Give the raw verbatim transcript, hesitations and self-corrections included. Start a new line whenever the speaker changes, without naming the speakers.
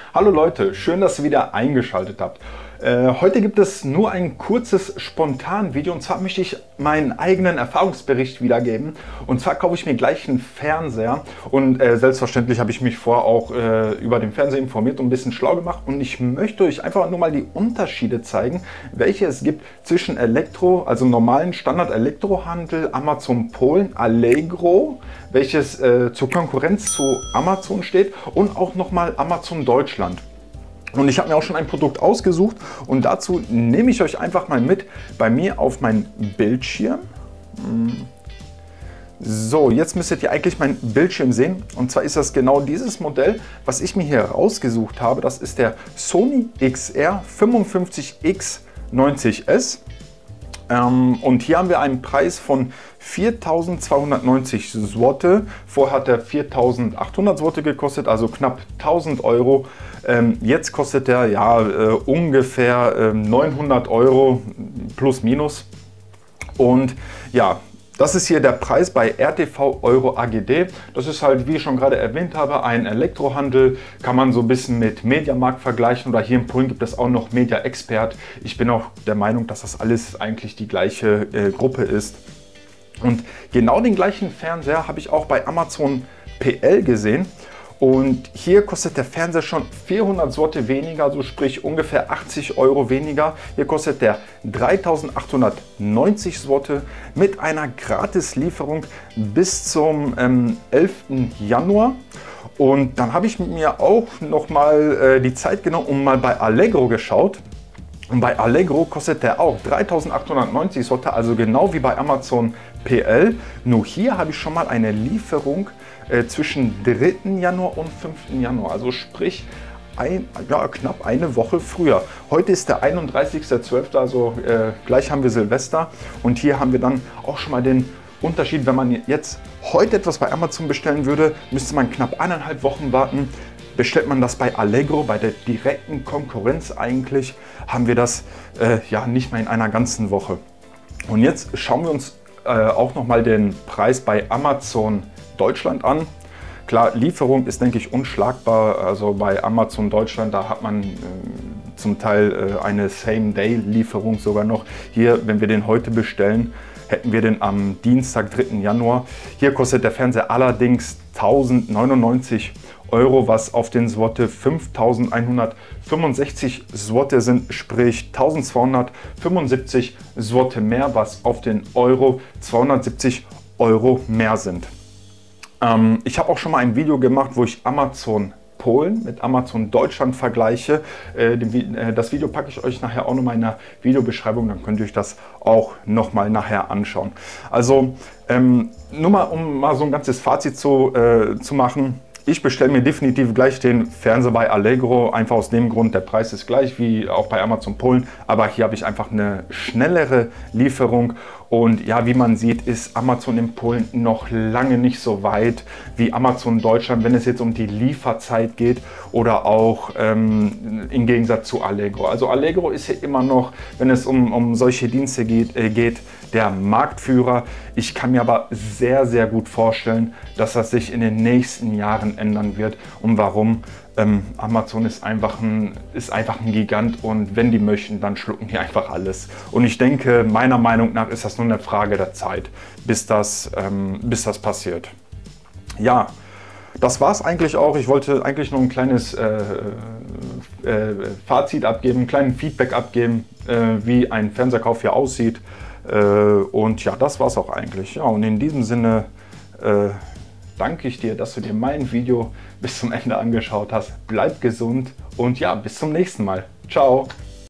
Hallo Leute, schön, dass ihr wieder eingeschaltet habt. Äh, heute gibt es nur ein kurzes Spontan-Video und zwar möchte ich meinen eigenen Erfahrungsbericht wiedergeben. Und zwar kaufe ich mir gleich einen Fernseher und äh, selbstverständlich habe ich mich vorher auch äh, über den Fernseher informiert und ein bisschen schlau gemacht. Und ich möchte euch einfach nur mal die Unterschiede zeigen, welche es gibt zwischen Elektro, also normalen Standard-Elektrohandel, Amazon Polen, Allegro, welches äh, zur Konkurrenz zu Amazon steht, und auch nochmal Amazon Deutschland. Und ich habe mir auch schon ein Produkt ausgesucht und dazu nehme ich euch einfach mal mit bei mir auf meinen Bildschirm. So, jetzt müsstet ihr eigentlich meinen Bildschirm sehen, und zwar ist das genau dieses Modell, was ich mir hier rausgesucht habe. Das ist der Sony X R fünfundfünfzig X neunzig S. Und hier haben wir einen Preis von viertausendzweihundertneunzig Zloty. Vorher hat er viertausendachthundert Zloty gekostet, also knapp tausend Euro. Jetzt kostet er ja ungefähr neunhundert Euro plus minus. Und ja, das ist hier der Preis bei R T V Euro A G D. Das ist halt, wie ich schon gerade erwähnt habe, ein Elektrohandel. Kann man so ein bisschen mit Mediamarkt vergleichen, oder hier in Polen gibt es auch noch Media Expert. Ich bin auch der Meinung, dass das alles eigentlich die gleiche äh, Gruppe ist. Und genau den gleichen Fernseher habe ich auch bei Amazon P L gesehen. Und hier kostet der Fernseher schon vierhundert Zloty weniger, also sprich ungefähr achtzig Euro weniger. Hier kostet der dreitausendachthundertneunzig Zloty mit einer Gratislieferung bis zum ähm, elften Januar. Und dann habe ich mir auch noch mal äh, die Zeit genommen und mal bei Allegro geschaut. Und bei Allegro kostet der auch dreitausendachthundertneunzig Zloty, also genau wie bei Amazon P L. Nur hier habe ich schon mal eine Lieferung äh, zwischen dritten Januar und fünften Januar. Also sprich ein, ja, knapp eine Woche früher. Heute ist der einunddreißigste zwölfte, also äh, gleich haben wir Silvester. Und hier haben wir dann auch schon mal den Unterschied. Wenn man jetzt heute etwas bei Amazon bestellen würde, müsste man knapp eineinhalb Wochen warten. Bestellt man das bei Allegro, bei der direkten Konkurrenz eigentlich, haben wir das äh, ja nicht mal in einer ganzen Woche. Und jetzt schauen wir uns äh, auch noch mal den Preis bei Amazon Deutschland an. Klar, Lieferung ist, denke ich, unschlagbar. Also bei Amazon Deutschland, da hat man äh, zum Teil äh, eine Same-Day-Lieferung sogar noch. Hier, wenn wir den heute bestellen, hätten wir den am Dienstag, dritten Januar. Hier kostet der Fernseher allerdings tausendneunundneunzig Euro, was auf den Zloty fünftausendeinhundertfünfundsechzig Zloty sind, sprich eintausendzweihundertfünfundsiebzig Zloty mehr, was auf den Euro zweihundertsiebzig Euro mehr sind. Ähm, ich habe auch schon mal ein Video gemacht, wo ich Amazon Polen mit Amazon Deutschland vergleiche. Äh, den, äh, das Video packe ich euch nachher auch noch mal in der Videobeschreibung, dann könnt ihr euch das auch noch mal nachher anschauen. Also ähm, nur mal, um mal so ein ganzes Fazit zu, äh, zu machen. Ich bestelle mir definitiv gleich den Fernseher bei Allegro, einfach aus dem Grund, der Preis ist gleich wie auch bei Amazon Polen, aber hier habe ich einfach eine schnellere Lieferung. Und ja, wie man sieht, ist Amazon in Polen noch lange nicht so weit wie Amazon Deutschland, wenn es jetzt um die Lieferzeit geht, oder auch ähm, im Gegensatz zu Allegro. Also Allegro ist ja immer noch, wenn es um, um solche Dienste geht, äh, geht, der Marktführer. Ich kann mir aber sehr, sehr gut vorstellen, dass das sich in den nächsten Jahren ändern wird. Und warum? Ähm, Amazon ist einfach, ein, ist einfach ein Gigant, und wenn die möchten, dann schlucken die einfach alles. Und ich denke, meiner Meinung nach ist das nur eine Frage der Zeit, bis das, ähm, bis das passiert. Ja, das war es eigentlich auch. Ich wollte eigentlich nur ein kleines äh, äh, Fazit abgeben, ein kleines Feedback abgeben, äh, wie ein Fernseherkauf hier aussieht. Äh, und ja, das war es auch eigentlich. Ja, und in diesem Sinne äh, danke ich dir, dass du dir mein Video bis zum Ende angeschaut hast. Bleib gesund und ja, bis zum nächsten Mal. Ciao!